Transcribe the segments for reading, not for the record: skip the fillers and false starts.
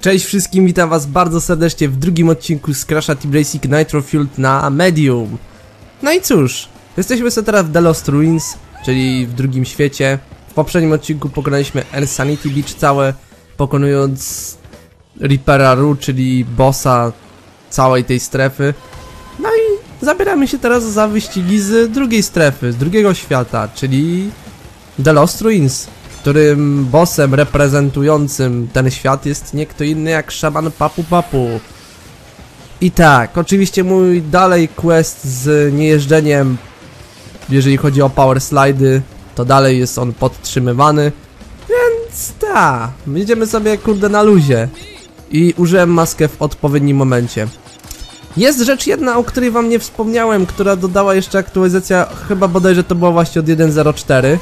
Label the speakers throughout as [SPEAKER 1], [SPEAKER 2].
[SPEAKER 1] Cześć wszystkim, witam was bardzo serdecznie w drugim odcinku z Crasha Team Racing Nitro Fueled na Medium. No i cóż, jesteśmy sobie teraz w The Lost Ruins, czyli w drugim świecie. W poprzednim odcinku pokonaliśmy Insanity Beach całe, pokonując Reapera Ru, czyli bossa całej tej strefy. No i zabieramy się teraz za wyścigi z drugiej strefy, z drugiego świata, czyli The Lost Ruins, którym bossem reprezentującym ten świat jest nie kto inny jak szaman Papu Papu. I tak, oczywiście mój dalej quest z niejeżdżeniem, jeżeli chodzi o power slide'y, to dalej jest on podtrzymywany, więc tak, jedziemy sobie kurde na luzie. I użyłem maskę w odpowiednim momencie. Jest rzecz jedna, o której wam nie wspomniałem, która dodała jeszcze aktualizacja, chyba bodajże to było właśnie od 1.04.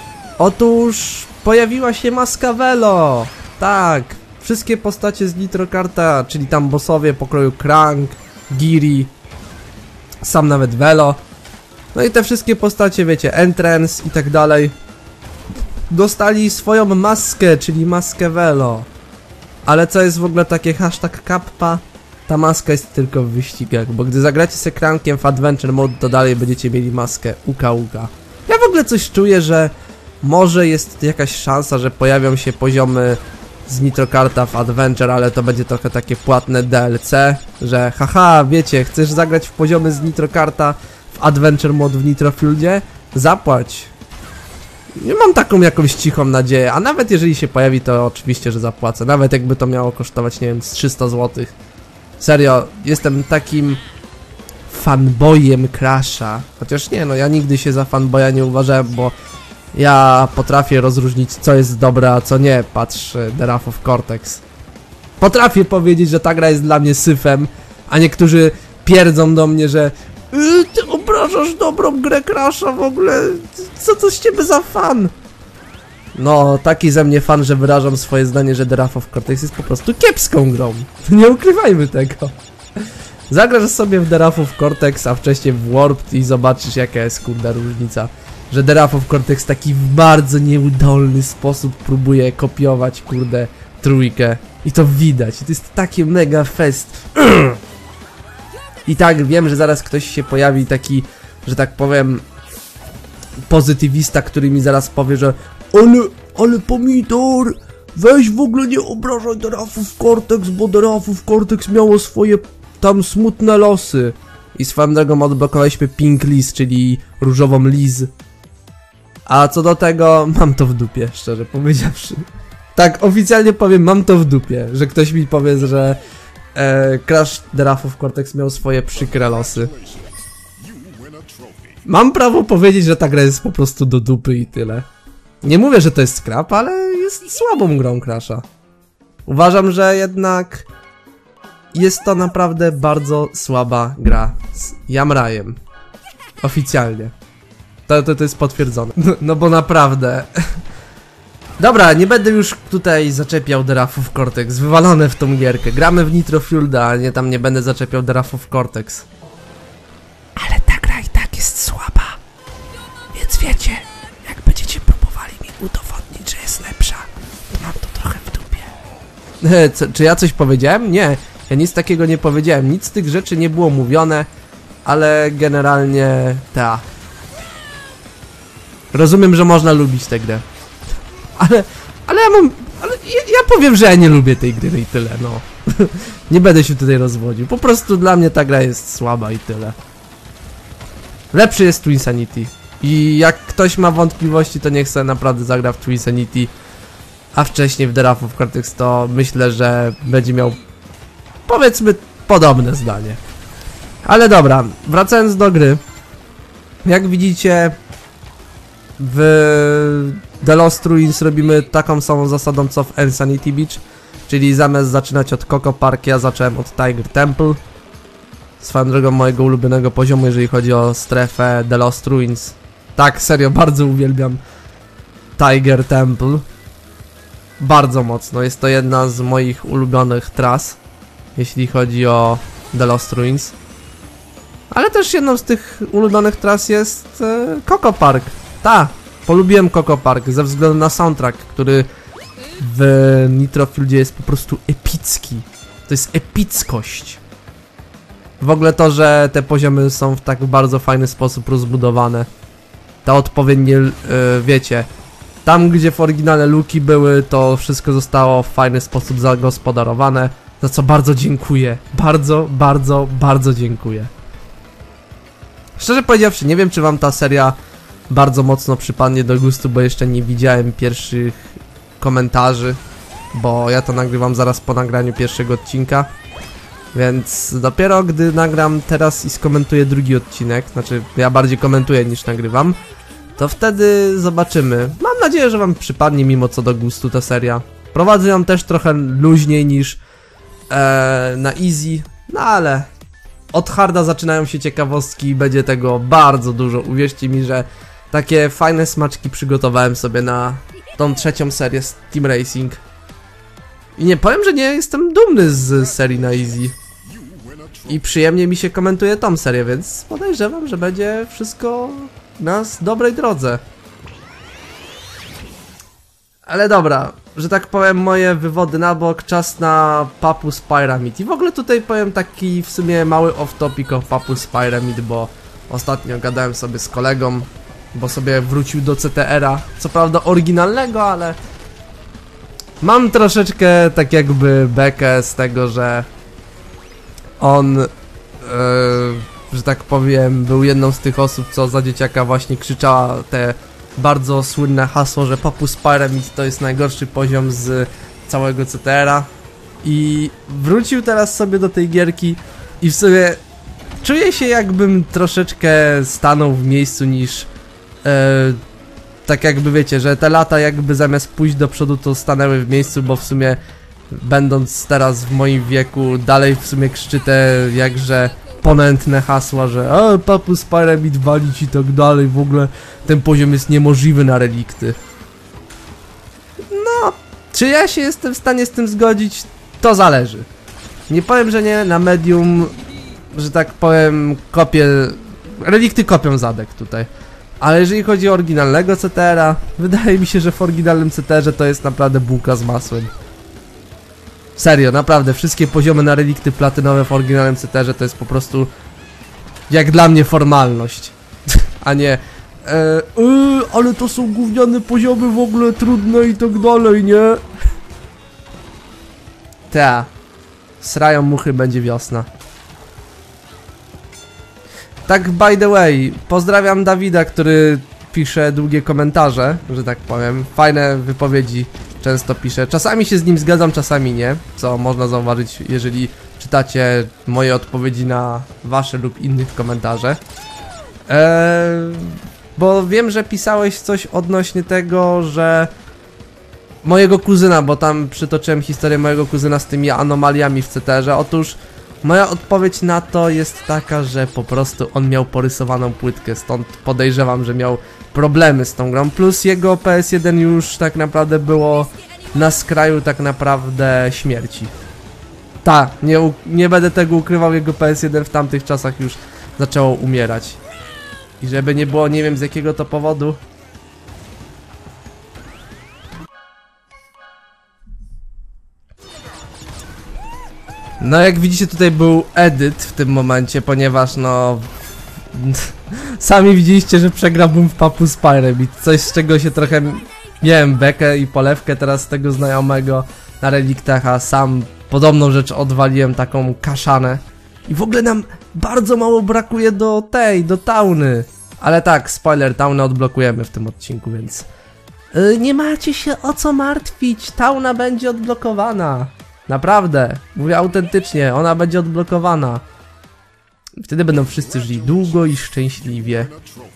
[SPEAKER 1] Otóż pojawiła się maska Velo. Tak, wszystkie postacie z Nitro Karta, czyli tam bossowie pokroju Krang, Giri, sam nawet Velo. No i te wszystkie postacie, wiecie, Entrance i tak dalej, dostali swoją maskę, czyli maskę Velo. Ale co jest w ogóle takie hashtag kappa? Ta maska jest tylko w wyścigach, bo gdy zagracie z Krangiem w Adventure Mode, to dalej będziecie mieli maskę Uka Uka. Ja w ogóle coś czuję, że może jest jakaś szansa, że pojawią się poziomy z Nitro Karta w Adventure, ale to będzie trochę takie płatne DLC, że haha, wiecie, chcesz zagrać w poziomy z Nitro Karta w Adventure Mode w Nitro Fueledzie? Zapłać. Nie mam taką jakąś cichą nadzieję, a nawet jeżeli się pojawi, to oczywiście, że zapłacę. Nawet jakby to miało kosztować, nie wiem, z 300 zł. Serio, jestem takim fanboyem Crasha. Chociaż nie, no ja nigdy się za fanboya nie uważałem, bo ja potrafię rozróżnić, co jest dobre, a co nie. Patrz, The Wrath of Cortex. Potrafię powiedzieć, że ta gra jest dla mnie syfem, a niektórzy pierdzą do mnie, że ty obrażasz dobrą grę Crasha w ogóle. Co to z ciebie za fan? No, taki ze mnie fan, że wyrażam swoje zdanie, że The Wrath of Cortex jest po prostu kiepską grą. Nie ukrywajmy tego. Zagrasz sobie w The Wrath of Cortex, a wcześniej w Warped i zobaczysz, jaka jest kurde różnica. Że The Wrath of Cortex taki w bardzo nieudolny sposób próbuje kopiować kurde trójkę. I to widać. I to jest takie mega fest. I tak, wiem, że zaraz ktoś się pojawi taki, że tak powiem, pozytywista, który mi zaraz powie, że ale pomidor, weź w ogóle nie obrażaj The Wrath of Cortex, bo The Wrath of Cortex miało swoje tam smutne losy. I swoją drogą odblokowaliśmy Pink Liz, czyli różową Liz. A co do tego, mam to w dupie, szczerze powiedziawszy. Tak, oficjalnie powiem, mam to w dupie, że ktoś mi powie, że Crash The Wrath of Cortex miał swoje przykre losy. Mam prawo powiedzieć, że ta gra jest po prostu do dupy i tyle. Nie mówię, że to jest scrap, ale jest słabą grą Crasha. Uważam, że jednak jest to naprawdę bardzo słaba gra z Jamrajem. Oficjalnie. To jest potwierdzone. No bo naprawdę. Dobra, nie będę już tutaj zaczepiał The Wrath of Cortex. Wywalone w tą gierkę. Gramy w Nitro Fueleda, a nie będę zaczepiał The Wrath of Cortex. Ale ta gra i tak jest słaba. Więc wiecie, jak będziecie próbowali mi udowodnić, że jest lepsza, to mam to trochę w dupie. Czy ja coś powiedziałem? Nie. Ja nic takiego nie powiedziałem. Nic z tych rzeczy nie było mówione. Ale generalnie ta. Rozumiem, że można lubić tę grę. Ale ja powiem, że ja nie lubię tej gry i tyle, no. Nie będę się tutaj rozwodził. Po prostu dla mnie ta gra jest słaba i tyle. Lepszy jest Twinsanity. I jak ktoś ma wątpliwości, to niech sobie naprawdę zagra w Twinsanity. A wcześniej w The Wrath of Cortex, to myślę, że będzie miał, powiedzmy, podobne zdanie. Ale dobra, wracając do gry. Jak widzicie, w The Lost Ruins robimy taką samą zasadą co w Insanity Beach. Czyli zamiast zaczynać od Coco Park, ja zacząłem od Tiger Temple. Swoją drogą mojego ulubionego poziomu, jeżeli chodzi o strefę The Lost Ruins. Tak, serio, bardzo uwielbiam Tiger Temple. Bardzo mocno, jest to jedna z moich ulubionych tras, jeśli chodzi o The Lost Ruins. Ale też jedną z tych ulubionych tras jest Coco Park. Ta, polubiłem Coco Park ze względu na soundtrack, który w Nitrofieldzie jest po prostu epicki. To jest epickość. W ogóle to, że te poziomy są w tak bardzo fajny sposób rozbudowane. Te odpowiednie, wiecie, tam gdzie w oryginale luki były, to wszystko zostało w fajny sposób zagospodarowane. Za co bardzo dziękuję. Bardzo dziękuję. Szczerze powiedziawszy, nie wiem, czy wam ta seria bardzo mocno przypadnie do gustu, bo jeszcze nie widziałem pierwszych komentarzy, bo ja to nagrywam zaraz po nagraniu pierwszego odcinka. Więc dopiero gdy nagram teraz i skomentuję drugi odcinek, znaczy ja bardziej komentuję niż nagrywam, to wtedy zobaczymy. Mam nadzieję, że wam przypadnie mimo co do gustu ta seria. Prowadzę ją też trochę luźniej niż na easy, no ale od harda zaczynają się ciekawostki i będzie tego bardzo dużo. Uwierzcie mi, że takie fajne smaczki przygotowałem sobie na tą trzecią serię z Team Racing. I nie powiem, że nie jestem dumny z serii na easy. I przyjemnie mi się komentuje tą serię, więc podejrzewam, że będzie wszystko na dobrej drodze. Ale dobra, że tak powiem, moje wywody na bok, czas na Papus Pyramid. I w ogóle tutaj powiem taki w sumie mały off-topic o Papus Pyramid, bo ostatnio gadałem sobie z kolegą, bo sobie wrócił do CTR-a, co prawda oryginalnego, ale mam troszeczkę tak jakby bekę z tego, że on, że tak powiem, był jedną z tych osób, co za dzieciaka właśnie krzyczała te bardzo słynne hasło, że Papus Pyramid to jest najgorszy poziom z całego CTR-a. I wrócił teraz sobie do tej gierki i w sumie czuję się, jakbym troszeczkę stanął w miejscu niż tak jakby wiecie, że te lata jakby zamiast pójść do przodu to stanęły w miejscu, bo w sumie będąc teraz w moim wieku dalej w sumie krzyczy te jakże ponętne hasła, że Papus Pyramid walić i tak dalej, w ogóle ten poziom jest niemożliwy na relikty. No, czy ja się jestem w stanie z tym zgodzić? To zależy. Nie powiem, że nie, na medium, że tak powiem, relikty kopią zadek tutaj. Ale jeżeli chodzi o oryginalnego CTR-a, wydaje mi się, że w oryginalnym CTR-ze to jest naprawdę bułka z masłem. Serio, naprawdę, wszystkie poziomy na relikty platynowe w oryginalnym CTR-ze to jest po prostu jak dla mnie formalność. A nie ale to są gówniane poziomy w ogóle trudne i tak dalej, nie? Ta. Srają muchy, będzie wiosna. Tak by the way, pozdrawiam Dawida, który pisze długie komentarze, że tak powiem. Fajne wypowiedzi często pisze. Czasami się z nim zgadzam, czasami nie. Co można zauważyć, jeżeli czytacie moje odpowiedzi na wasze lub innych komentarze. Bo wiem, że pisałeś coś odnośnie tego, że mojego kuzyna, bo tam przytoczyłem historię mojego kuzyna z tymi anomaliami w CTR-ze. Otóż moja odpowiedź na to jest taka, że po prostu on miał porysowaną płytkę, stąd podejrzewam, że miał problemy z tą grą, plus jego PS1 już tak naprawdę było na skraju tak naprawdę śmierci. Ta, nie będę tego ukrywał, jego PS1 w tamtych czasach już zaczęło umierać. I żeby nie było, nie wiem z jakiego to powodu. No jak widzicie, tutaj był edyt w tym momencie, ponieważ no sami widzieliście, że przegrałbym w Papus Pyramid, coś z czego się trochę miałem bekę i polewkę teraz z tego znajomego na reliktach, a sam podobną rzecz odwaliłem, taką kaszanę. I w ogóle nam bardzo mało brakuje do Tauny. Ale tak, spoiler, Taunę odblokujemy w tym odcinku, więc nie macie się o co martwić, Tauna będzie odblokowana. Naprawdę, mówię autentycznie, ona będzie odblokowana. I wtedy będą wszyscy żyli długo i szczęśliwie.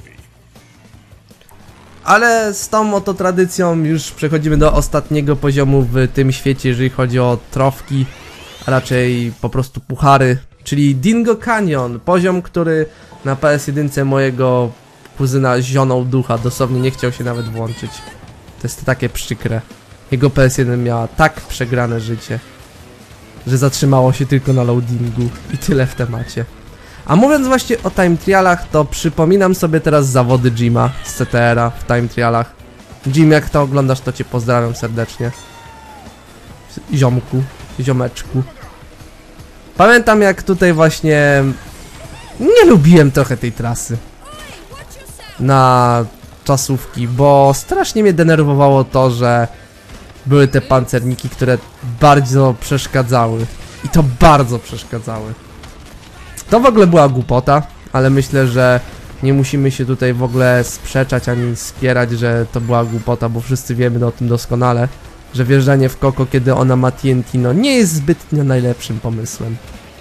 [SPEAKER 1] Ale z tą oto tradycją już przechodzimy do ostatniego poziomu w tym świecie, jeżeli chodzi o trofki, a raczej po prostu puchary. Czyli Dingo Canyon, poziom, który na PS1 mojego kuzyna zionął ducha, dosłownie nie chciał się nawet włączyć. To jest takie przykre. Jego PS1 miała tak przegrane życie, że zatrzymało się tylko na loadingu i tyle w temacie. A mówiąc właśnie o time trialach, to przypominam sobie teraz zawody Jima z CTR-a w time trialach. Jim, jak to oglądasz, to cię pozdrawiam serdecznie. ziomeczku. Pamiętam jak tutaj właśnie nie lubiłem trochę tej trasy na czasówki, bo strasznie mnie denerwowało to, że były te pancerniki, które bardzo przeszkadzały. I to bardzo przeszkadzały. To w ogóle była głupota, ale myślę, że nie musimy się tutaj w ogóle sprzeczać ani spierać, że to była głupota, bo wszyscy wiemy o tym doskonale, że wjeżdżanie w Koko, kiedy ona ma TNT, no nie jest zbytnio najlepszym pomysłem.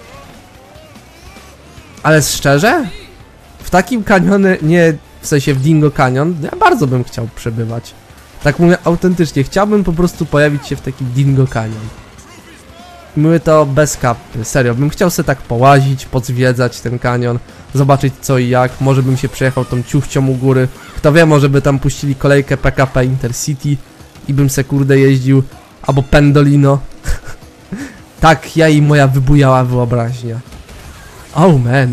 [SPEAKER 1] Ale szczerze? W takim kanionie, nie w sensie w Dingo Canyon, ja bardzo bym chciał przebywać. Tak mówię autentycznie, chciałbym po prostu pojawić się w takim Dingo Canyon. Mówię to bez kapy, serio, bym chciał sobie tak połazić, podzwiedzać ten kanion, zobaczyć co i jak, może bym się przejechał tą ciuchcią u góry, kto wie, może by tam puścili kolejkę PKP Intercity i bym se kurde jeździł, albo Pendolino. Tak, ja i moja wybujała wyobraźnia. Oh man.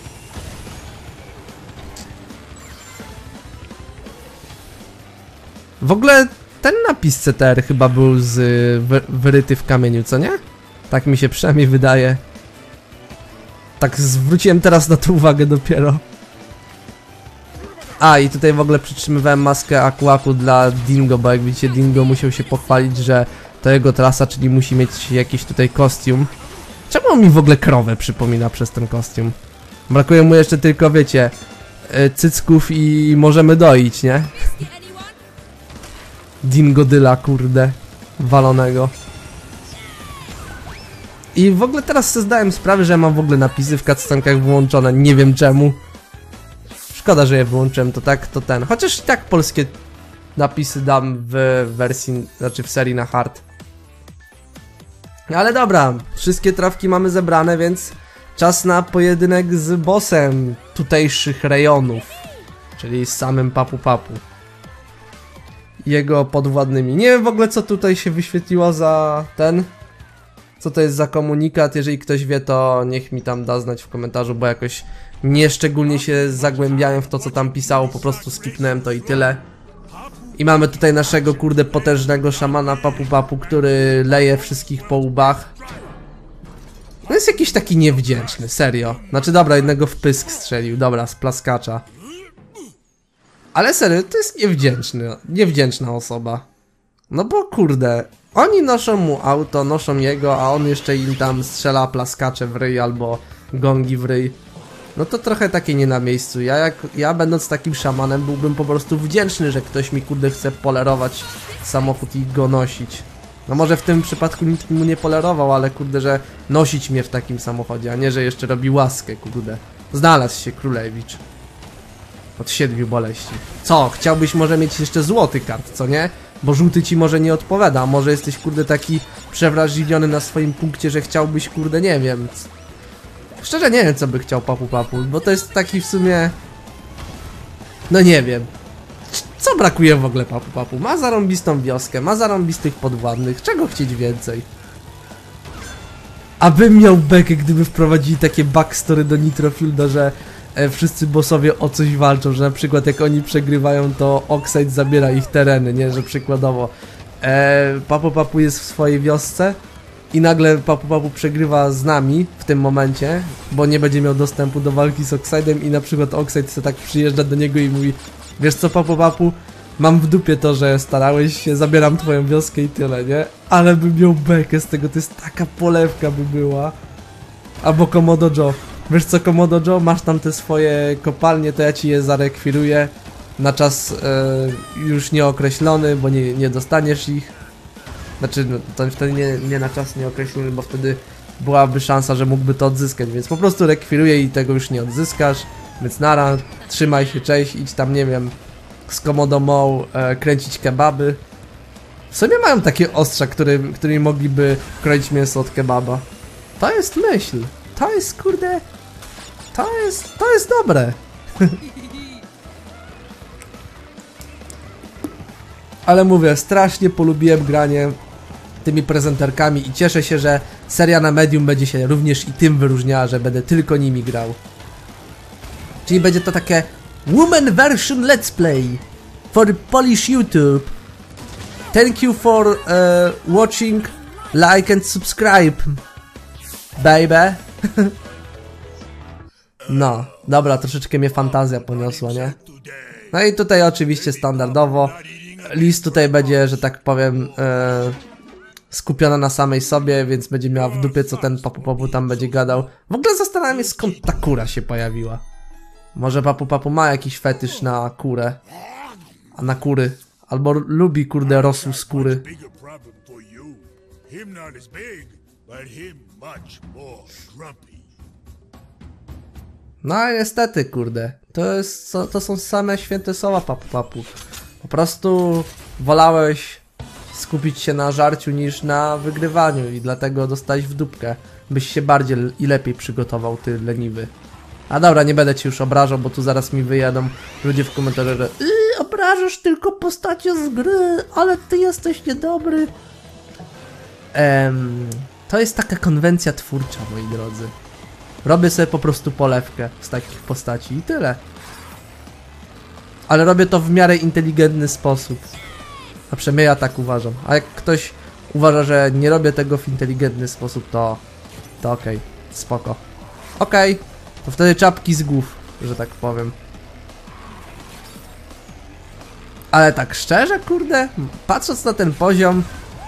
[SPEAKER 1] W ogóle ten napis CTR chyba był wyryty w kamieniu, co nie? Tak mi się przynajmniej wydaje. Tak zwróciłem teraz na to uwagę dopiero. A i tutaj w ogóle przytrzymywałem maskę Aku dla Dingo, bo jak widzicie Dingo musiał się pochwalić, że to jego trasa, czyli musi mieć jakiś tutaj kostium. Czemu on mi w ogóle krowę przypomina przez ten kostium? Brakuje mu jeszcze tylko, wiecie, cycków i możemy doić, nie? Dingodyla, kurde, walonego. I w ogóle teraz sobie zdałem sprawę, że mam w ogóle napisy w cutscenkach wyłączone, nie wiem czemu. Szkoda, że je wyłączyłem, to tak, to ten. Chociaż i tak polskie napisy dam w wersji, znaczy w serii na hard. Ale dobra, wszystkie trawki mamy zebrane, więc czas na pojedynek z bossem tutejszych rejonów. Czyli z samym Papu Papu. Jego podwładnymi. Nie wiem w ogóle co tutaj się wyświetliło za ten. Co to jest za komunikat, jeżeli ktoś wie to niech mi tam da znać w komentarzu, bo jakoś nie szczególnie się zagłębiałem w to co tam pisało, po prostu skipnąłem to i tyle. I mamy tutaj naszego kurde potężnego szamana Papu Papu, który leje wszystkich po łbach. No jest jakiś taki niewdzięczny, serio. Znaczy dobra, jednego w pysk strzelił, dobra, z plaskacza. Ale serio, to jest niewdzięczna osoba. No bo kurde, oni noszą mu auto, noszą jego, a on jeszcze im tam strzela plaskacze w ryj albo gongi w ryj. No to trochę takie nie na miejscu. Ja będąc takim szamanem byłbym po prostu wdzięczny, że ktoś mi kurde chce polerować samochód i go nosić. No może w tym przypadku nikt mu nie polerował, ale kurde, że nosić mnie w takim samochodzie, a nie, że jeszcze robi łaskę, kurde. Znalazł się królewicz. Od 7 boleści. Co? Chciałbyś może mieć jeszcze złoty kart, co nie? Bo żółty ci może nie odpowiada, a może jesteś kurde taki przewrażliwiony na swoim punkcie, że chciałbyś kurde nie wiem. Szczerze nie wiem co by chciał Papu Papu, bo to jest taki w sumie... No nie wiem. Co brakuje w ogóle Papu Papu? Ma zarąbistą wioskę, ma zarąbistych podwładnych, czego chcieć więcej? Abym miał bekę, gdyby wprowadzili takie backstory do Nitrofielda, że wszyscy bossowie o coś walczą, że na przykład jak oni przegrywają, to Oxide zabiera ich tereny, nie? Że przykładowo Papu Papu jest w swojej wiosce i nagle Papu Papu przegrywa z nami w tym momencie, bo nie będzie miał dostępu do walki z Oxide'em i na przykład Oxide sobie tak przyjeżdża do niego i mówi: wiesz co Papu Papu, mam w dupie to, że starałeś się, zabieram twoją wioskę i tyle, nie? Ale bym miał bekę z tego, to jest taka polewka by była. Albo Komodo Joe. Wiesz co Komodo Joe, masz tam te swoje kopalnie, to ja ci je zarekwiruję na czas już nieokreślony, bo nie dostaniesz ich. Znaczy, no, to wtedy nie na czas nieokreślony, bo wtedy byłaby szansa, że mógłby to odzyskać, więc po prostu rekwiruję i tego już nie odzyskasz. Więc nara, trzymaj się, cześć, idź tam, nie wiem, z Komodo Moe kręcić kebaby. W sumie mają takie ostrza, którymi mogliby kroić mięso od kebaba. To jest myśl. To jest kurde... To jest dobre. Ale mówię, strasznie polubiłem granie tymi prezenterkami i cieszę się, że seria na Medium będzie się również i tym wyróżniała, że będę tylko nimi grał. Czyli będzie to takie Woman version let's play for Polish YouTube. Thank you for watching Like and subscribe, baby. No, dobra, troszeczkę mnie fantazja poniosła, nie? No i tutaj oczywiście standardowo Liz tutaj będzie, że tak powiem, skupiona na samej sobie, więc będzie miała w dupie, co ten Papu tam będzie gadał. W ogóle zastanawiam się, skąd ta kura się pojawiła. Może Papu ma jakiś fetysz na kurę. A na kury. Albo lubi, kurde, rosół skóry. No niestety, kurde. To są same święte słowa, Papu. Po prostu wolałeś skupić się na żarciu niż na wygrywaniu i dlatego dostałeś w dupkę. Byś się bardziej i lepiej przygotował, ty leniwy. A dobra, nie będę ci już obrażał, bo tu zaraz mi wyjadą ludzie w komentarzach, że obrażasz tylko postacie z gry, ale ty jesteś niedobry. To jest taka konwencja twórcza, moi drodzy. Robię sobie po prostu polewkę z takich postaci i tyle. Ale robię to w miarę inteligentny sposób. A przynajmniej ja tak uważam. A jak ktoś uważa, że nie robię tego w inteligentny sposób, to okej, spoko. Okej, to wtedy czapki z głów, że tak powiem. Ale tak szczerze, kurde, patrząc na ten poziom,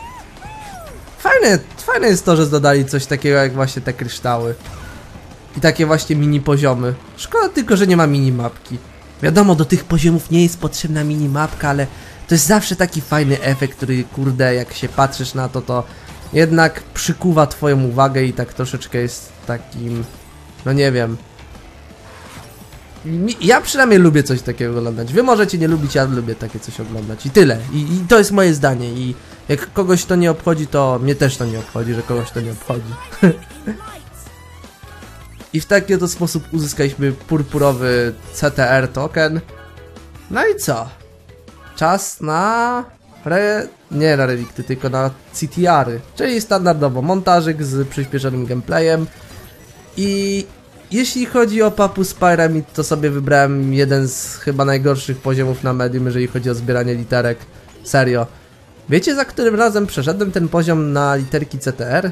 [SPEAKER 1] fajne jest to, że dodali coś takiego jak właśnie te kryształy. I takie właśnie mini poziomy. Szkoda tylko, że nie ma minimapki. Wiadomo, do tych poziomów nie jest potrzebna minimapka, ale to jest zawsze taki fajny efekt, który, kurde, jak się patrzysz na to, to jednak przykuwa twoją uwagę i tak troszeczkę jest takim, no nie wiem. Ja przynajmniej lubię coś takiego oglądać. Wy możecie nie lubić, ja lubię takie coś oglądać i tyle. I to jest moje zdanie i jak kogoś to nie obchodzi, to mnie też to nie obchodzi, że kogoś to nie obchodzi. I w taki oto sposób uzyskaliśmy purpurowy CTR token. No i co? Czas na... nie na relikty, tylko na CTR-y. Czyli standardowo montażyk z przyspieszonym gameplayem. I jeśli chodzi o Papus Pyramid, to sobie wybrałem jeden z chyba najgorszych poziomów na medium, jeżeli chodzi o zbieranie literek. Serio. Wiecie, za którym razem przeszedłem ten poziom na literki CTR?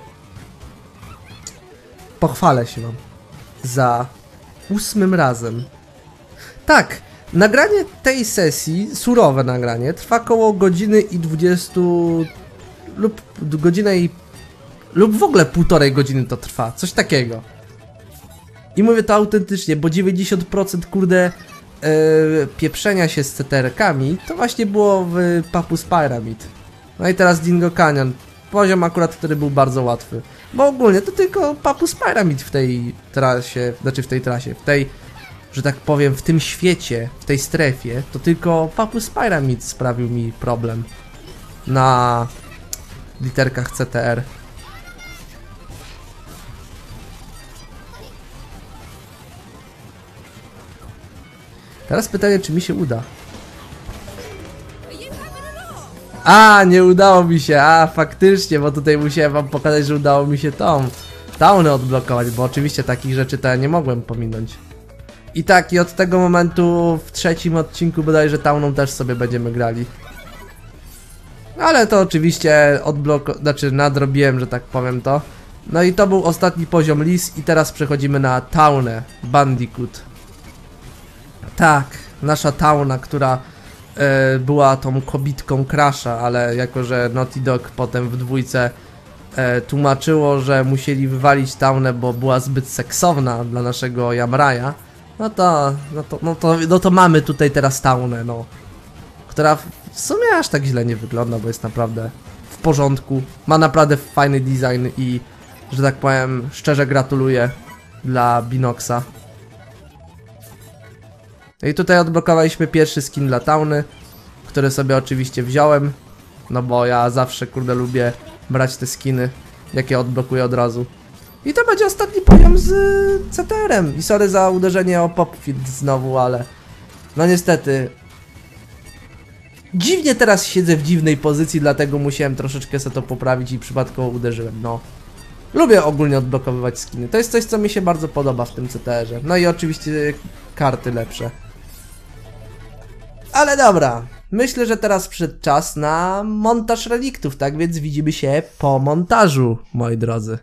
[SPEAKER 1] Pochwalę się wam. Za 8 razem. Tak, nagranie tej sesji, surowe nagranie, trwa około godziny i 20 lub godzinę i... lub w ogóle 1,5 godziny to trwa, coś takiego. I mówię to autentycznie, bo 90% kurde pieprzenia się z CTR-kami to właśnie było w Papus Pyramid. No i teraz Dingo Canyon. Poziom akurat, który był bardzo łatwy. Bo ogólnie to tylko Papus Pyramid w tej trasie, że tak powiem, w tym świecie, w tej strefie, to tylko Papus Pyramid sprawił mi problem na literkach CTR. Teraz pytanie, czy mi się uda. A, nie udało mi się, faktycznie, bo tutaj musiałem wam pokazać, że udało mi się taunę odblokować, bo oczywiście takich rzeczy to ja nie mogłem pominąć. I tak, i od tego momentu w trzecim odcinku bodajże tauną też sobie będziemy grali. Ale to oczywiście nadrobiłem, że tak powiem to. No i to był ostatni poziom Liz i teraz przechodzimy na taunę Bandicoot. Tak, nasza tauna, która była tą kobitką Crasha, ale jako że Naughty Dog potem w dwójce tłumaczyło, że musieli wywalić taunę, bo była zbyt seksowna dla naszego Jamraja, no to mamy tutaj teraz taunę, no, która w sumie aż tak źle nie wygląda, bo jest naprawdę w porządku, ma naprawdę fajny design i, że tak powiem, szczerze gratuluję dla Binoxa. I tutaj odblokowaliśmy pierwszy skin dla tauny, który sobie oczywiście wziąłem, no bo ja zawsze, kurde, lubię brać te skiny, jakie odblokuję od razu. I to będzie ostatni poziom z CTR-em. I sorry za uderzenie o Popfield znowu, ale no niestety dziwnie teraz siedzę w dziwnej pozycji, dlatego musiałem troszeczkę sobie to poprawić i przypadkowo uderzyłem, no. Lubię ogólnie odblokowywać skiny, to jest coś, co mi się bardzo podoba w tym CTR-ze. No i oczywiście karty lepsze. Ale dobra, Myślę, że teraz przyszedł czas na montaż reliktów, tak więc widzimy się po montażu, moi drodzy.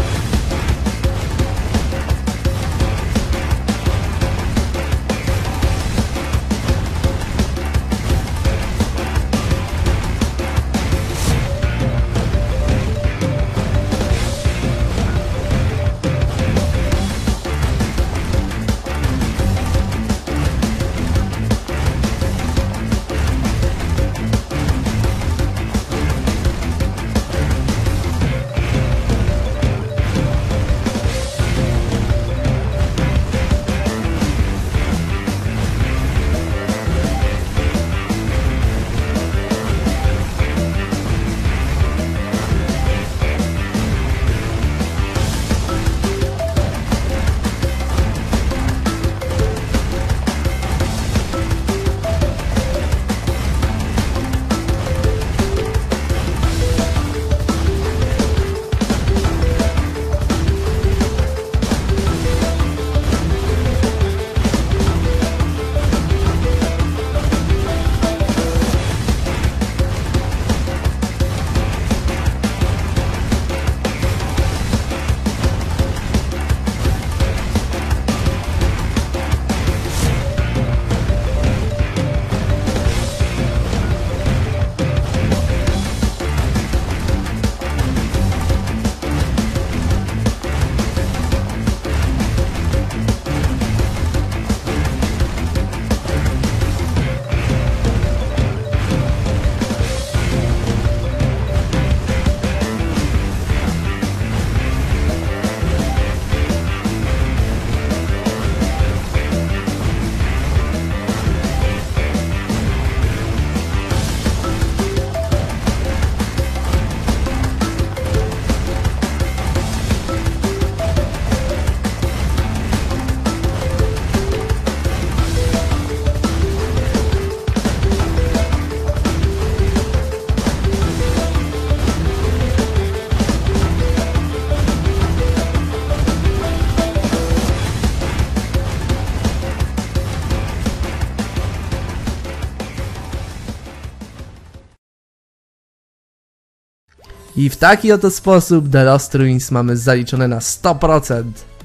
[SPEAKER 1] I w taki oto sposób The Lost Ruins mamy zaliczone na 100%.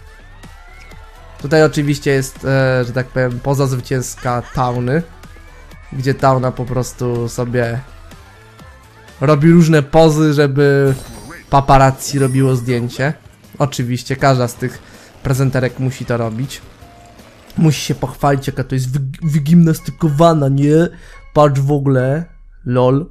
[SPEAKER 1] Tutaj oczywiście jest, że tak powiem, poza zwycięska Tauny, gdzie Tauna po prostu sobie robi różne pozy, żeby paparazzi robiło zdjęcie. Oczywiście każda z tych prezenterek musi to robić. Musi się pochwalić, jaka to jest wygimnastykowana, nie? Patrz w ogóle, lol.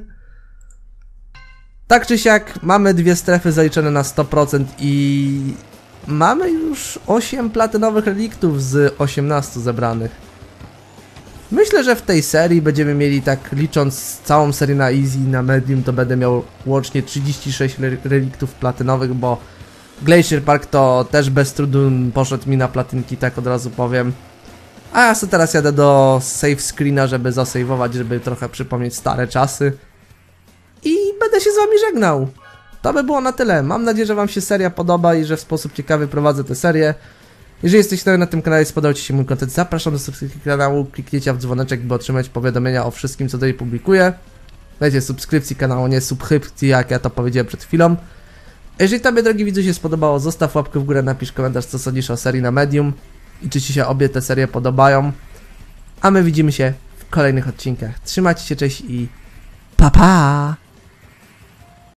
[SPEAKER 1] Tak czy siak, mamy dwie strefy zaliczone na 100% i mamy już 8 platynowych reliktów z 18 zebranych. Myślę, że w tej serii będziemy mieli, tak licząc całą serię na Easy i na Medium, to będę miał łącznie 36 reliktów platynowych, bo Glacier Park to też bez trudu poszedł mi na platynki, tak od razu powiem. A ja sobie teraz jadę do save screena, żeby zasejwować, żeby trochę przypomnieć stare czasy. I będę się z wami żegnał. To by było na tyle. Mam nadzieję, że wam się seria podoba i że w sposób ciekawy prowadzę tę serię. Jeżeli jesteście nowi na tym kanale i spodobał ci się mój content, zapraszam do subskrypcji kanału, kliknijcie w dzwoneczek, by otrzymać powiadomienia o wszystkim, co tutaj publikuję. Dajcie subskrypcji kanału, nie subskrypcji, jak ja to powiedziałem przed chwilą. Jeżeli tobie, drogi widzu, się spodobało, zostaw łapkę w górę, napisz komentarz, co sądzisz o serii na Medium i czy ci się obie te serie podobają. A my widzimy się w kolejnych odcinkach. Trzymajcie się, cześć i pa pa!